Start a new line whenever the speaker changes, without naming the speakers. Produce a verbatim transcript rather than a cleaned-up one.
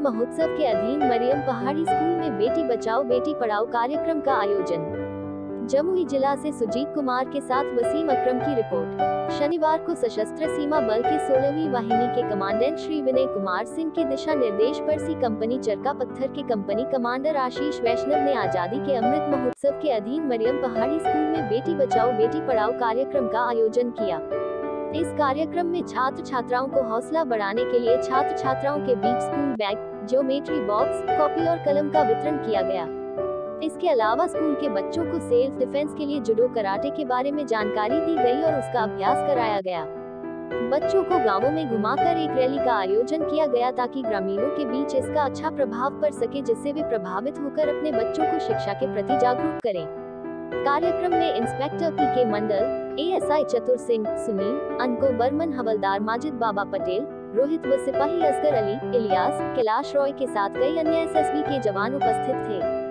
महोत्सव के अधीन मरियम पहाड़ी स्कूल में बेटी बचाओ बेटी पढ़ाओ कार्यक्रम का आयोजन। जमुई जिला से सुजीत कुमार के साथ वसीम अकरम की रिपोर्ट। शनिवार को सशस्त्र सीमा बल के सोलहवीं वाहिनी के कमांडेंट श्री विनय कुमार सिंह के दिशा निर्देश पर सी कंपनी चरका पत्थर के कंपनी कमांडर आशीष वैष्णव ने आजादी के अमृत महोत्सव के अधीन मरियम पहाड़ी स्कूल में बेटी बचाओ बेटी पढ़ाओ कार्यक्रम का आयोजन किया। इस कार्यक्रम में छात्र छात्राओं को हौसला बढ़ाने के लिए छात्र छात्राओं के बीच school bag, geometry box, copy और कलम का वितरण किया गया। इसके अलावा स्कूल के बच्चों को सेल्फ डिफेंस के लिए जुडो कराटे के बारे में जानकारी दी गई और उसका अभ्यास कराया गया। बच्चों को गांवों में घुमाकर एक रैली का आयोजन किया गया ताकि ग्रामीणों के बीच इसका अच्छा प्रभाव पड़ सके, जिससे वे प्रभावित होकर अपने बच्चों को शिक्षा के प्रति जागरूक करें। कार्यक्रम में इंस्पेक्टर पी के मंडल, एएसआई चतुर सिंह, सुनील, अनको बर्मन, हवलदार माजिद बाबा पटेल, रोहित व सिपाही असगर अली, इलियास, कैलाश रॉय के साथ कई अन्य एसएसबी के जवान उपस्थित थे।